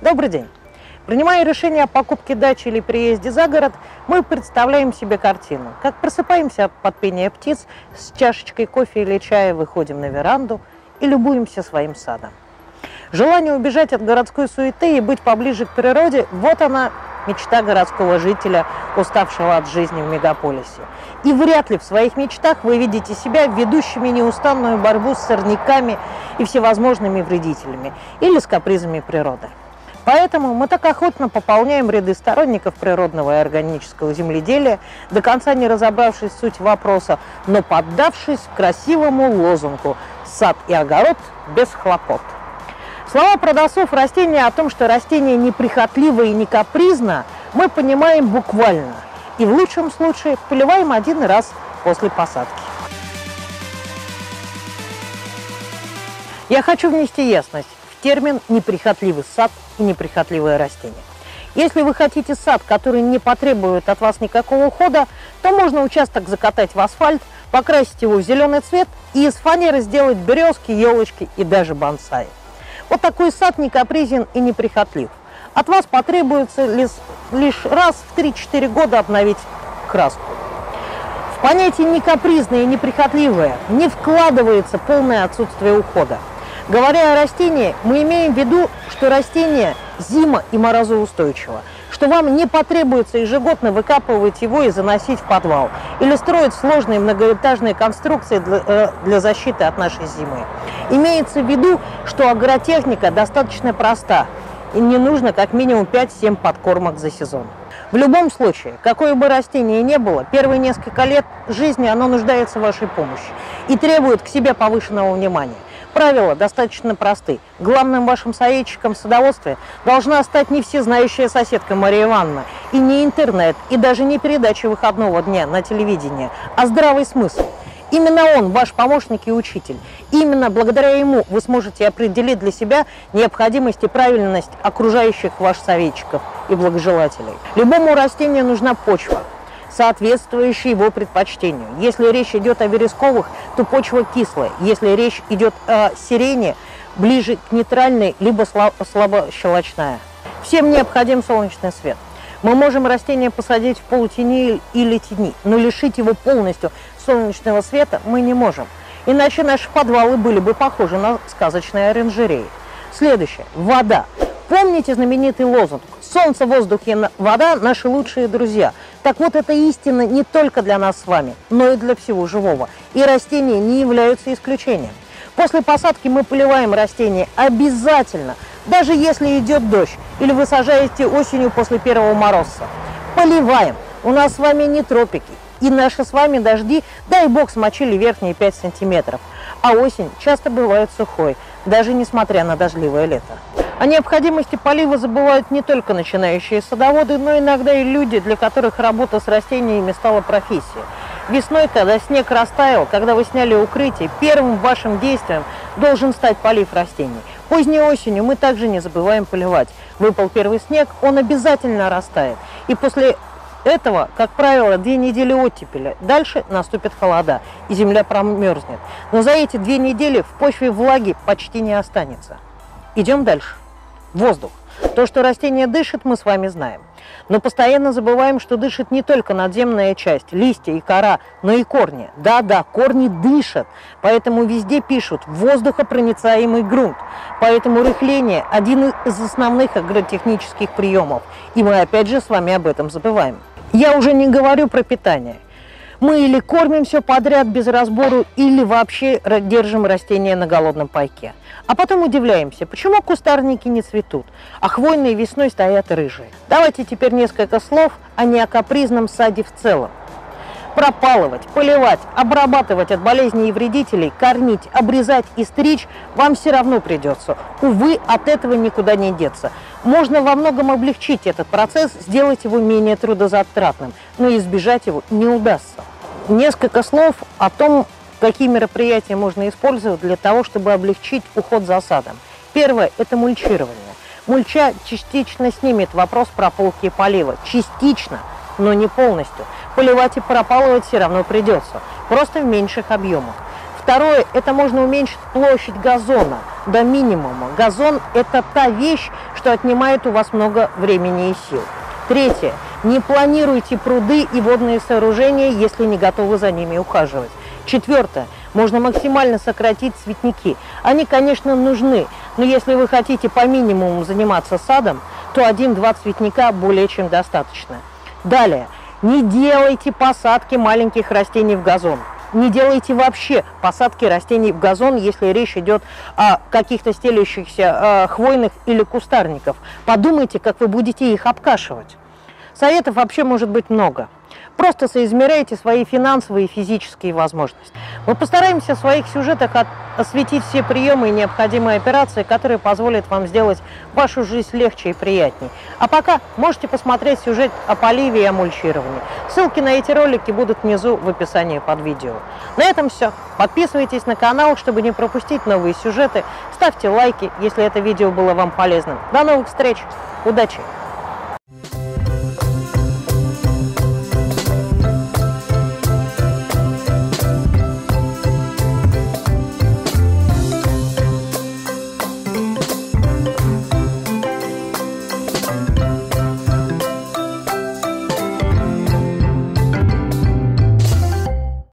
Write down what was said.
Добрый день! Принимая решение о покупке дачи или переезде за город, мы представляем себе картину. Как просыпаемся под пение птиц, с чашечкой кофе или чая выходим на веранду и любуемся своим садом. Желание убежать от городской суеты и быть поближе к природе – вот она, мечта городского жителя, уставшего от жизни в мегаполисе. И вряд ли в своих мечтах вы видите себя ведущими неустанную борьбу с сорняками и всевозможными вредителями или с капризами природы. Поэтому мы так охотно пополняем ряды сторонников природного и органического земледелия, до конца не разобравшись в суть вопроса, но поддавшись красивому лозунгу «Сад и огород без хлопот». Слова продавцов растения о том, что растение неприхотливо и не капризно, мы понимаем буквально. И в лучшем случае поливаем один раз после посадки. Я хочу внести ясность в термин «неприхотливый сад» и «неприхотливое растение». Если вы хотите сад, который не потребует от вас никакого ухода, то можно участок закатать в асфальт, покрасить его в зеленый цвет и из фанеры сделать березки, елочки и даже бонсай. Вот такой сад не капризен и неприхотлив. От вас потребуется лишь раз в 3-4 года обновить краску. В понятие «некапризное» и «неприхотливое» не вкладывается полное отсутствие ухода. Говоря о растении, мы имеем в виду, что растение зимо- и морозоустойчиво, что вам не потребуется ежегодно выкапывать его и заносить в подвал, или строить сложные многоэтажные конструкции для защиты от нашей зимы. Имеется в виду, что агротехника достаточно проста, и не нужно как минимум 5-7 подкормок за сезон. В любом случае, какое бы растение ни было, первые несколько лет жизни оно нуждается в вашей помощи и требует к себе повышенного внимания. Правила достаточно просты. Главным вашим советчиком в садоводстве должна стать не всезнающая соседка Мария Ивановна, и не интернет, и даже не передача выходного дня на телевидении, а здравый смысл. Именно он ваш помощник и учитель. Именно благодаря ему вы сможете определить для себя необходимость и правильность окружающих ваших советчиков и благожелателей. Любому растению нужна почва, соответствующая его предпочтению. Если речь идет о вересковых, то почва кислая. Если речь идет о сирене, ближе к нейтральной, либо слабощелочная. Всем необходим солнечный свет. Мы можем растение посадить в полутени или тени, но лишить его полностью солнечного света мы не можем. Иначе наши подвалы были бы похожи на сказочные оранжереи. Следующее. Вода. Помните знаменитый лозунг «Солнце, воздух и вода – наши лучшие друзья». Так вот, это истина не только для нас с вами, но и для всего живого. И растения не являются исключением. После посадки мы поливаем растения обязательно, даже если идет дождь или вы сажаете осенью после первого мороза. Поливаем. У нас с вами не тропики. И наши с вами дожди, дай бог, смочили верхние 5 сантиметров. А осень часто бывает сухой, даже несмотря на дождливое лето. О необходимости полива забывают не только начинающие садоводы, но иногда и люди, для которых работа с растениями стала профессией. Весной, когда снег растаял, когда вы сняли укрытие, первым вашим действием должен стать полив растений. Поздней осенью мы также не забываем поливать. Выпал первый снег, он обязательно растает. И после этого, как правило, 2 недели оттепели. Дальше наступит холода, и земля промерзнет. Но за эти 2 недели в почве влаги почти не останется. Идем дальше. Воздух. То, что растение дышит, мы с вами знаем. Но постоянно забываем, что дышит не только надземная часть, листья и кора, но и корни. Да-да, корни дышат. Поэтому везде пишут «воздухопроницаемый грунт». Поэтому рыхление – один из основных агротехнических приемов. И мы опять же с вами об этом забываем. Я уже не говорю про питание. Мы или кормим все подряд без разбору, или вообще держим растения на голодном пайке. А потом удивляемся, почему кустарники не цветут, а хвойные весной стоят рыжие. Давайте теперь несколько слов о некапризном саде в целом. Пропалывать, поливать, обрабатывать от болезней и вредителей, кормить, обрезать и стричь вам все равно придется. Увы, от этого никуда не деться. Можно во многом облегчить этот процесс, сделать его менее трудозатратным, но избежать его не удастся. Несколько слов о том, какие мероприятия можно использовать для того, чтобы облегчить уход за садом. Первое – это мульчирование. Мульча частично снимет вопрос прополки и полива. Частично, но не полностью. Поливать и пропалывать все равно придется, просто в меньших объемах. Второе, это можно уменьшить площадь газона до минимума. Газон – это та вещь, что отнимает у вас много времени и сил. Третье, не планируйте пруды и водные сооружения, если не готовы за ними ухаживать. Четвертое, можно максимально сократить цветники. Они, конечно, нужны, но если вы хотите по минимуму заниматься садом, то 1-2 цветника более чем достаточно. Далее, не делайте посадки маленьких растений в газон. Не делайте вообще посадки растений в газон, если речь идет о каких-то стелющихся хвойных или кустарников. Подумайте, как вы будете их обкашивать. Советов вообще может быть много. Просто соизмеряйте свои финансовые и физические возможности. Мы постараемся в своих сюжетах осветить все приемы и необходимые операции, которые позволят вам сделать вашу жизнь легче и приятней. А пока можете посмотреть сюжет о поливе и о мульчировании. Ссылки на эти ролики будут внизу в описании под видео. На этом все. Подписывайтесь на канал, чтобы не пропустить новые сюжеты. Ставьте лайки, если это видео было вам полезным. До новых встреч. Удачи!